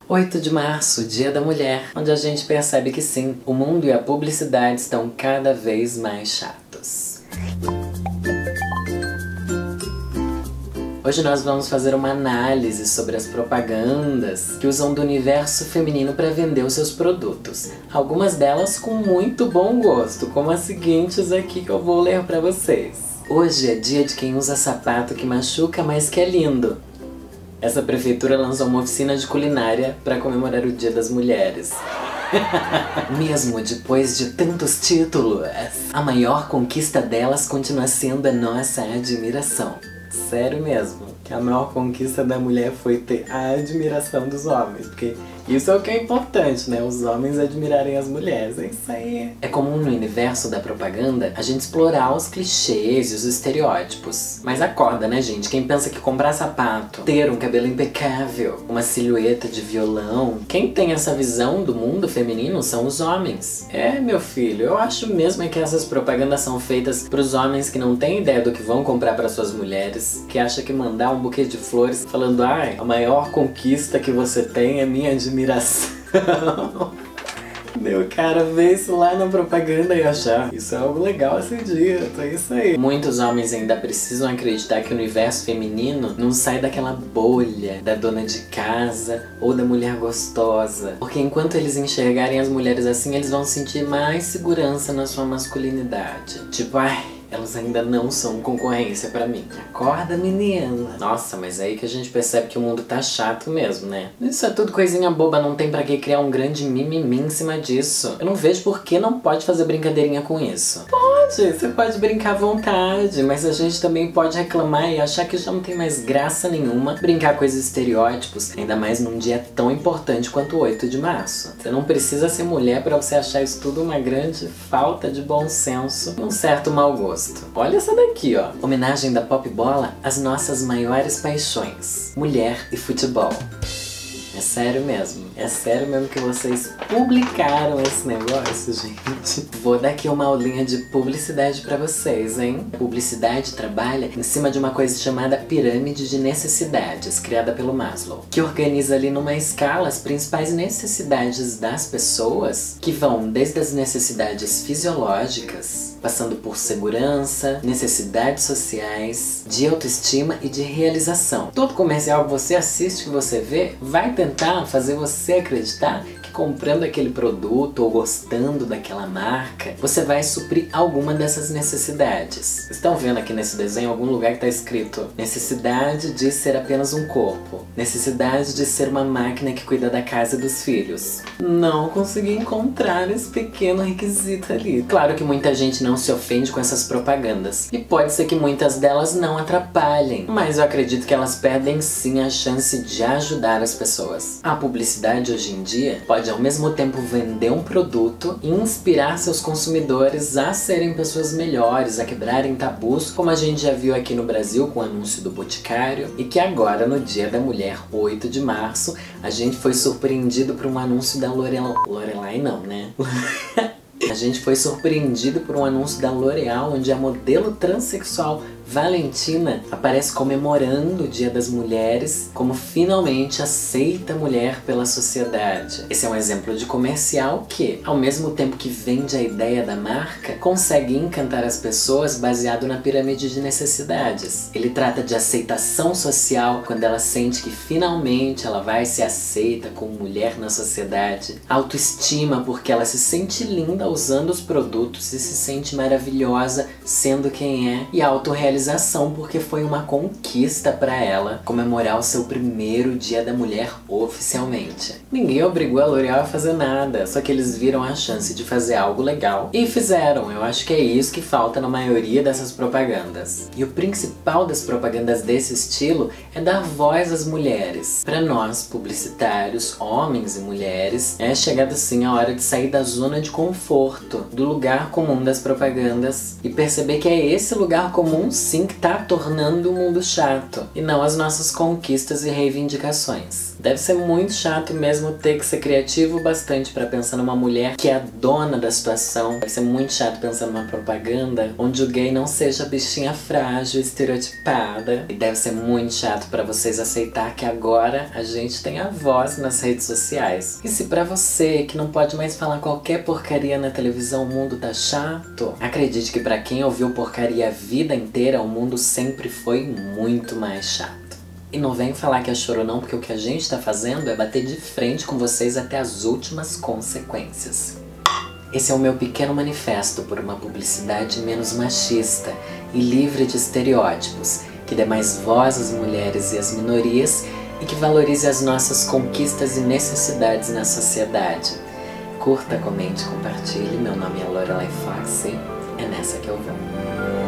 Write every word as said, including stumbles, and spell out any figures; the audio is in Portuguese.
oito de março, Dia da Mulher, onde a gente percebe que sim, o mundo e a publicidade estão cada vez mais chatos. Hoje nós vamos fazer uma análise sobre as propagandas que usam do universo feminino para vender os seus produtos. Algumas delas com muito bom gosto, como as seguintes aqui que eu vou ler para vocês. Hoje é dia de quem usa sapato que machuca, mas que é lindo. Essa prefeitura lançou uma oficina de culinária para comemorar o Dia das Mulheres. Mesmo depois de tantos títulos, a maior conquista delas continua sendo a nossa admiração. Sério mesmo, que a maior conquista da mulher foi ter a admiração dos homens, porque isso é o que é importante, né? Os homens admirarem as mulheres, é isso aí. É comum no universo da propaganda a gente explorar os clichês e os estereótipos. Mas acorda, né, gente? Quem pensa que comprar sapato, ter um cabelo impecável, uma silhueta de violão, quem tem essa visão do mundo feminino são os homens. É, meu filho, eu acho mesmo é que essas propagandas são feitas pros homens que não têm ideia do que vão comprar para suas mulheres, que acha que mandar um buquê de flores falando, ai, a maior conquista que você tem é minha admiração. Meu cara ver isso lá na propaganda e achar isso é algo legal esse dia, é isso aí. Muitos homens ainda precisam acreditar que o universo feminino não sai daquela bolha da dona de casa ou da mulher gostosa. Porque enquanto eles enxergarem as mulheres assim, eles vão sentir mais segurança na sua masculinidade. Tipo, ai, elas ainda não são concorrência pra mim. Acorda, menina! Nossa, mas é aí que a gente percebe que o mundo tá chato mesmo, né? Isso é tudo coisinha boba, não tem pra que criar um grande mimimi em cima disso. Eu não vejo por que não pode fazer brincadeirinha com isso. Pode, você pode brincar à vontade, mas a gente também pode reclamar e achar que já não tem mais graça nenhuma brincar com esses estereótipos, ainda mais num dia tão importante quanto o oito de março. Você não precisa ser mulher pra você achar isso tudo uma grande falta de bom senso e um certo mau gosto. Olha essa daqui, ó. Homenagem da Pop Bola às nossas maiores paixões: mulher e futebol. É sério mesmo. É sério mesmo que vocês publicaram esse negócio, gente? Vou dar aqui uma aulinha de publicidade pra vocês, hein? Publicidade trabalha em cima de uma coisa chamada pirâmide de necessidades, criada pelo Maslow, que organiza ali numa escala as principais necessidades das pessoas, que vão desde as necessidades fisiológicas, passando por segurança, necessidades sociais, de autoestima e de realização. Todo comercial que você assiste, que você vê, vai tentar fazer você acreditar que comprando aquele produto ou gostando daquela marca, você vai suprir alguma dessas necessidades. Vocês estão vendo aqui nesse desenho algum lugar que está escrito necessidade de ser apenas um corpo, necessidade de ser uma máquina que cuida da casa e dos filhos. Não consegui encontrar esse pequeno requisito ali. Claro que muita gente não se ofende com essas propagandas, e pode ser que muitas delas não atrapalhem, mas eu acredito que elas perdem sim a chance de ajudar as pessoas. A publicidade hoje em dia pode ao mesmo tempo vender um produto e inspirar seus consumidores a serem pessoas melhores, a quebrarem tabus, como a gente já viu aqui no Brasil com o anúncio do Boticário, e que agora no Dia da Mulher, oito de março, a gente foi surpreendido por um anúncio da L'Oreal. Lorelai não, né? A gente foi surpreendido por um anúncio da L'Oreal, onde a modelo transexual Valentina aparece comemorando o Dia das Mulheres como finalmente aceita a mulher pela sociedade. Esse é um exemplo de comercial que, ao mesmo tempo que vende a ideia da marca, consegue encantar as pessoas baseado na pirâmide de necessidades. Ele trata de aceitação social quando ela sente que finalmente ela vai ser aceita como mulher na sociedade. Autoestima porque ela se sente linda usando os produtos e se sente maravilhosa sendo quem é. E autorrealização porque foi uma conquista para ela comemorar o seu primeiro Dia da Mulher oficialmente. Ninguém obrigou a L'Oreal a fazer nada, só que eles viram a chance de fazer algo legal e fizeram. Eu acho que é isso que falta na maioria dessas propagandas. E o principal das propagandas desse estilo é dar voz às mulheres. Para nós, publicitários, homens e mulheres, é chegada assim a hora de sair da zona de conforto, do lugar comum das propagandas e perceber que é esse lugar comum sim que tá tornando o mundo chato, e não as nossas conquistas e reivindicações. mulheres. Deve ser muito chato mesmo ter que ser criativo bastante pra pensar numa mulher que é a dona da situação. Deve ser muito chato pensar numa propaganda onde o gay não seja a bichinha frágil, estereotipada. E deve ser muito chato pra vocês aceitar que agora a gente tem a voz nas redes sociais. E se pra você que não pode mais falar qualquer porcaria na televisão o mundo tá chato, acredite que pra quem ouviu porcaria a vida inteira, o mundo sempre foi muito mais chato. E não vem falar que é choro não, porque o que a gente tá fazendo é bater de frente com vocês até as últimas consequências. Esse é o meu pequeno manifesto por uma publicidade menos machista e livre de estereótipos, que dê mais voz às mulheres e às minorias e que valorize as nossas conquistas e necessidades na sociedade. Curta, comente, compartilhe. Meu nome é Lorelai Fox e é nessa que eu vou.